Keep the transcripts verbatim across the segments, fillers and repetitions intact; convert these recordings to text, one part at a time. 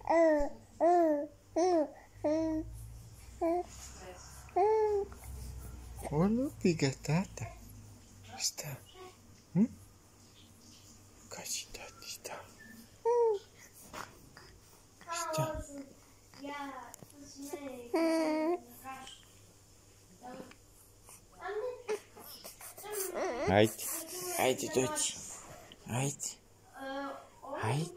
Oh, look, we got Tata. Está. Hm? Kasi Tata está. Está. Haydi. Haydi doći. Haydi. Haydi.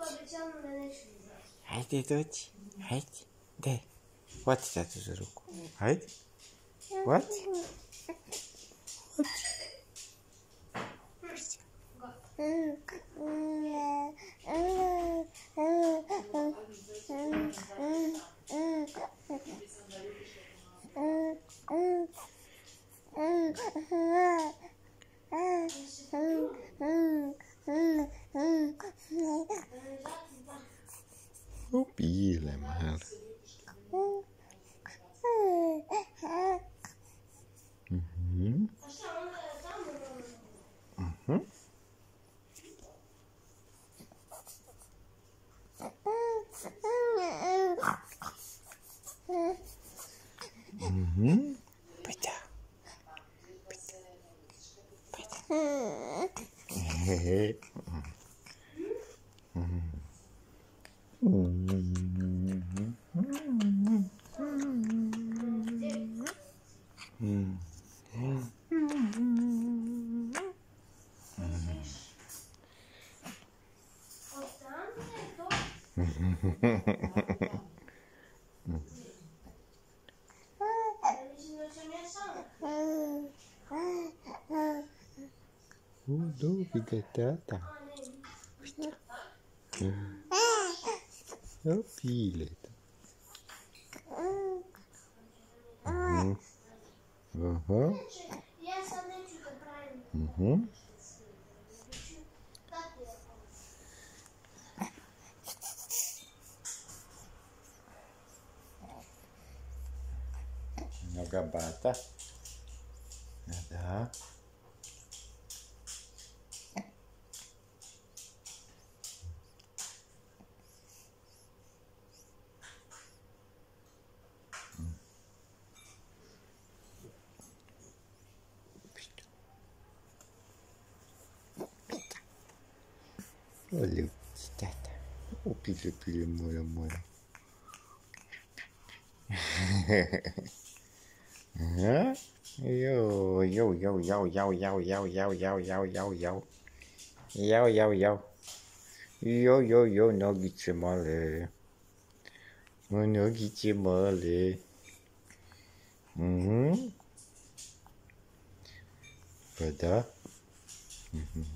Haydi doći. Haydi. De. Hvati tatu za ruku. Haydi. Hvati. Oh, piile mahal. Mhm. Mhm. Mhm. Pita. Pita. Pita. Hehe. Mhm. Oh, do we get Tata? Oh, feel it. Mhm. Uh-huh. Mhm. Много бата. Да. Olha, Tata. O filho, filho, moia, moia. Yo, yo, yo, yo, yo, yo, yo, yo, yo, yo, yo, yo. Yo, yo, yo. Yo, yo, yo, nogi trzymale. No, nogi trzymale. Mhm. Prawda? Mhm.